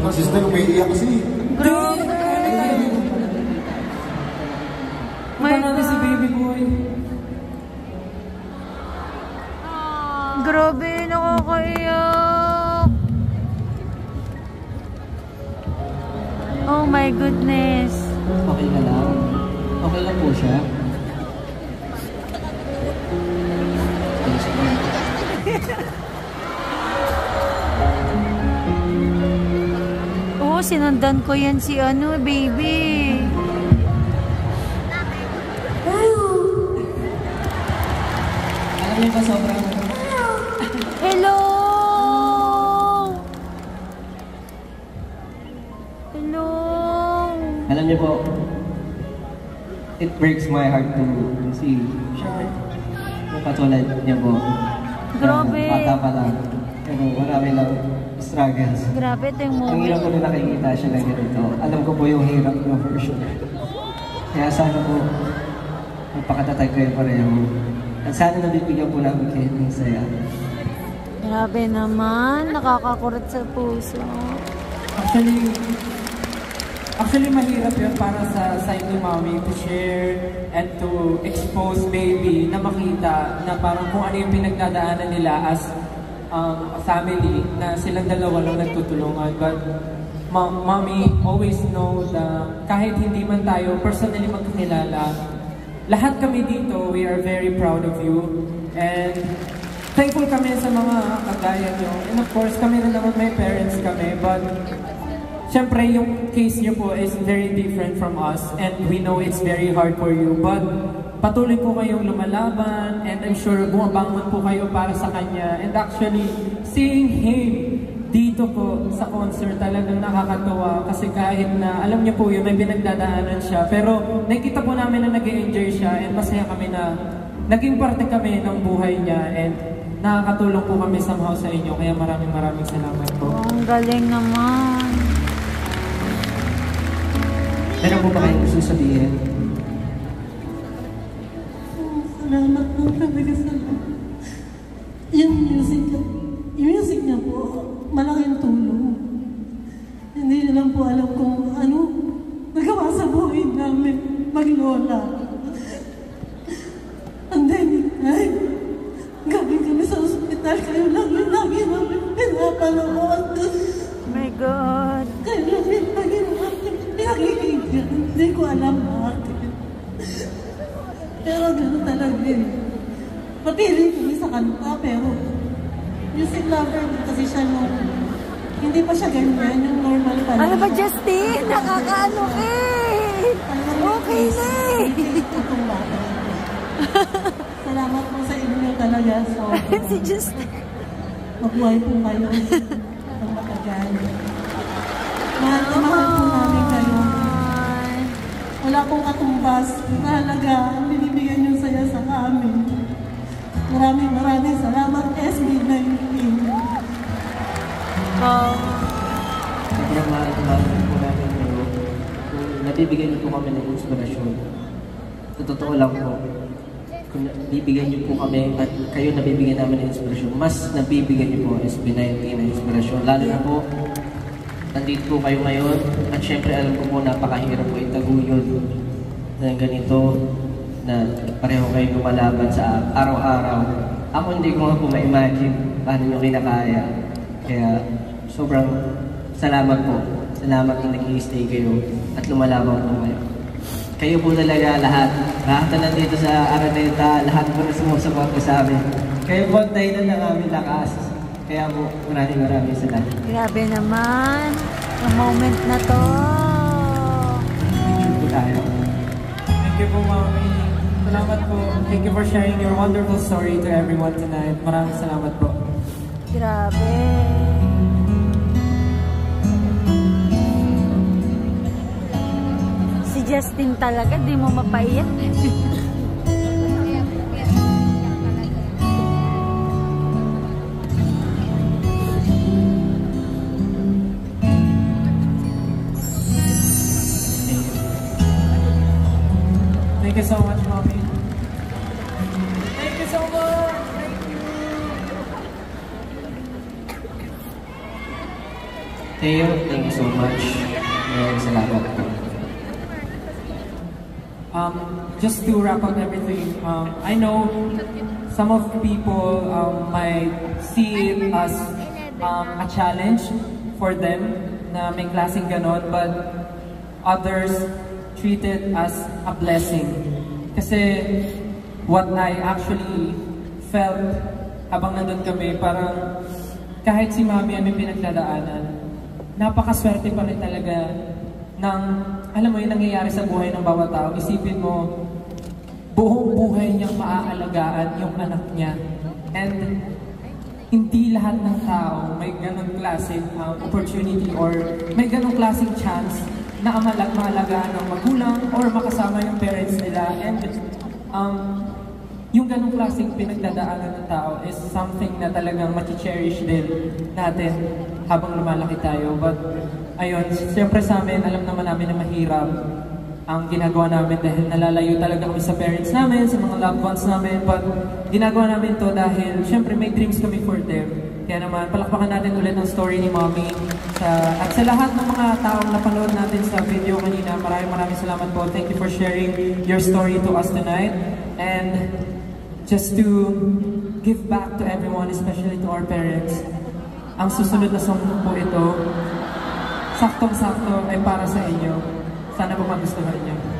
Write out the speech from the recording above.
Ang sister, umiiyak kasi. Grabe! May natin si baby boy. Grabe, nakakaiyak. Oh my goodness. Okay na lang. Okay lang po siya. Oh, sinundan ko yan si ano, baby. Alam niyo ba sobrang... Hello! Hello! Alam niyo po, it breaks my heart to see yung katulad niya po. Grabe! Bata pa lang. Pero marami lang struggles. Grabe, ito yung Ang hirap ko moment. na nakikita siya na ganito. Alam ko po yung hirap ng version. Kaya sana po, magpakatatag kayo pareho. At sana nabibigyan po namin kayo ng saya. Grabe naman, nakakakurat sa puso. Actually, mahirap yun para sa side ni mommy to share and to expose baby na makita na parang kung ano yung pinagdadaanan nila as family, na silang dalawa lang nagtutulungan. But mommy always know na kahit hindi man tayo personally magkakilala, lahat kami dito, we are very proud of you. And thankful kami sa mga kagaya nyo. And of course, kami na naman may parents kami. But syempre, yung case nyo po is very different from us. And we know it's very hard for you. But patuloy po kayong lumalaban. And I'm sure bumabangon po kayo para sa kanya. And actually, seeing him dito po sa concert talagang nakakatuwa. Kasi kahit na, alam niyo po yun, may pinagdadaanan siya. Pero nakikita po namin na nag-enjoy siya. And masaya kami na naging parte kami ng buhay niya. And nakakatulong po kami somehow sa inyo. Kaya maraming salamat po. Oh, ang galing naman. Meron po ba kayong gusto sabihin? Salamat po talaga sa yung music niya po, malaking tulong. Hindi na lang po alam kung ano nagawa sa buhay namin maglola. And then, galing kami sa ospital, kayo lang yung lagi namin pinapanood. Oh my God. Kayo lang yung lagi namin pinakikigyan. Hindi ko alam bakit. Pero gano'n talaga eh. Matiling kami sa kanta, pero music lover kasi siya nung hindi pa siya ganyan, yung normal pa lang. Ano ba, Justin? Nakakaano eh. Okay na eh. Itong bata. Salamat po sa inyo talaga. So, Si Justin. mabuhay po kayo ng matagal. Mahal na mahal po namin kayo. Wala pong katumbas. Mahalaga ang binibigyan niyo saya sa amin. Maraming salamat, SB19. Sobrang mahal po namin kayo. Kung nabibigyan niyo po kami ng inspirasyon, sa totoo lang po, kung nabibigyan niyo po kami at kayo nabibigyan namin ng inspirasyon, mas nabibigyan niyo po SB19 ng inspirasyon. Lalo na po, nandito po kayo ngayon at syempre alam ko po napakahirap po itaguyod na ganito na pareho kayo lumalaban sa araw-araw. Ako hindi ko nga po ma-imagine paano nyo kinakaya. Kaya sobrang salamat po. Salamat na nag-i-stay kayo at lumalaban po kayo. Kayo po talaga lahat. Lahat na nandito sa Araneta, lahat po na sumusuporta sa amin. Kayo po ang dahilan ng aming lakas. Kaya po, maraming salamat. Grabe naman. Ang moment na to. Picture po tayo. Thank you po, Mami. Salamat po. Thank you for sharing your wonderful story to everyone tonight. Maraming salamat po. Grabe. Si Justin talaga, di mo mapaiyak. Thank you so much, Mommy. Thank you so much. Thank you. Theo, thank you so much. Salamat po. Just to wrap up everything, I know some of people might see it as a challenge for them na may klaseng ganon, but others treat it as a blessing. Kasi what I actually felt habang nandun kami, parang kahit si Mami ang may pinagdadaanan, napakaswerte pa rin talaga ng, alam mo yung nangyayari sa buhay ng bawat tao. Isipin mo, buong buhay niyang maaalagaan yung anak niya. And hindi lahat ng tao may ganong klaseng opportunity or may ganong klaseng chance na maalagaan ng magulang or makasama yung parents nila. And yung ganong klaseng pinagdadaanan ng tao is something na talagang mati-cherish din natin habang lumalaki tayo. But ayun, siyempre sa amin, alam naman namin na mahirap ang ginagawa namin dahil nalalayo talaga kami sa parents namin, sa mga loved ones namin. But ginagawa namin to dahil siyempre may dreams kami for them. Kaya naman, palakpakan natin ulit ang story ni Mommy. At sa lahat ng mga taong napanood natin sa video kanina, maraming salamat po. Thank you for sharing your story to us tonight. And just to give back to everyone, especially to our parents, ang susunod na song po ito, saktong-sakto ay para sa inyo. Sana po magustuhan niyo.